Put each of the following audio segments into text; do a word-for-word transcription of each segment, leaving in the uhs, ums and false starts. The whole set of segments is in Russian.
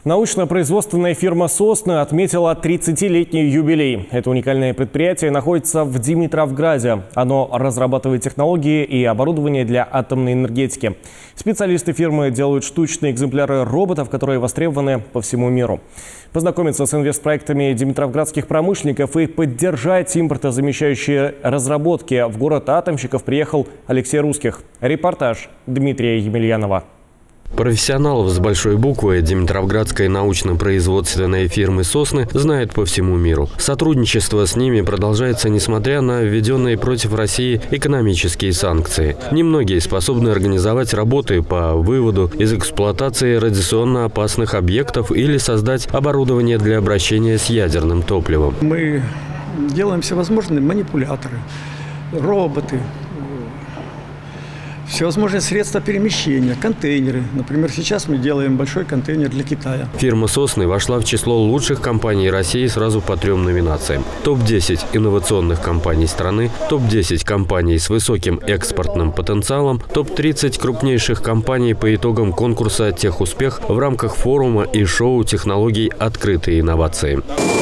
Научно-производственная фирма «Сосны» отметила тридцатилетний юбилей. Это уникальное предприятие находится в Димитровграде. Оно разрабатывает технологии и оборудование для атомной энергетики. Специалисты фирмы делают штучные экземпляры роботов, которые востребованы по всему миру. Познакомиться с инвестпроектами димитровградских промышленников и поддержать импортозамещающие разработки в город атомщиков приехал Алексей Русских. Репортаж Дмитрия Емельянова. Профессионалов с большой буквы Димитровградской научно-производственной фирмы «Сосны» знают по всему миру. Сотрудничество с ними продолжается, несмотря на введенные против России экономические санкции. Немногие способны организовать работы по выводу из эксплуатации радиационно опасных объектов или создать оборудование для обращения с ядерным топливом. Мы делаем всевозможные манипуляторы, роботы, всевозможные средства перемещения, контейнеры. Например, сейчас мы делаем большой контейнер для Китая. Фирма «Сосны» вошла в число лучших компаний России сразу по трем номинациям. топ десять инновационных компаний страны, топ десять компаний с высоким экспортным потенциалом, топ тридцать крупнейших компаний по итогам конкурса «Техуспех» в рамках форума и шоу технологий «Открытые инновации».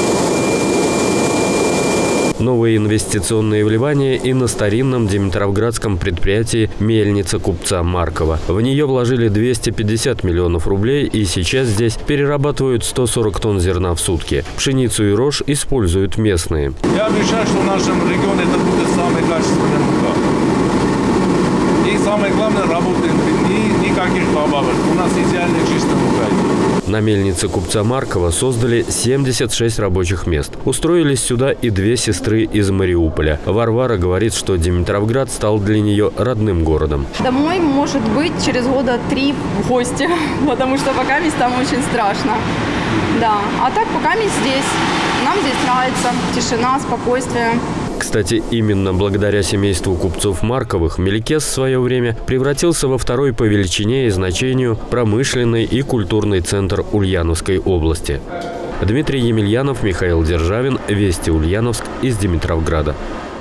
Новые инвестиционные вливания и на старинном димитровградском предприятии «Мельница купца Маркова». В нее вложили двести пятьдесят миллионов рублей, и сейчас здесь перерабатывают сто сорок тонн зерна в сутки. Пшеницу и рожь используют местные. Я обещаю, что в нашем регионе это будет самая качественная мука. И самое главное, работает ни, никаких добавок. У нас идеально чистая мука. На мельнице купца Маркова создали семьдесят шесть рабочих мест. Устроились сюда и две сестры из Мариуполя. Варвара говорит, что Димитровград стал для нее родным городом. Домой, может быть, через года три в гости, потому что пока здесь там очень страшно. Да, а так пока мы здесь. Нам здесь нравится тишина, спокойствие. Кстати, именно благодаря семейству купцов Марковых Меликес в свое время превратился во второй по величине и значению промышленный и культурный центр Ульяновской области. Дмитрий Емельянов, Михаил Державин, Вести Ульяновск из Димитровграда.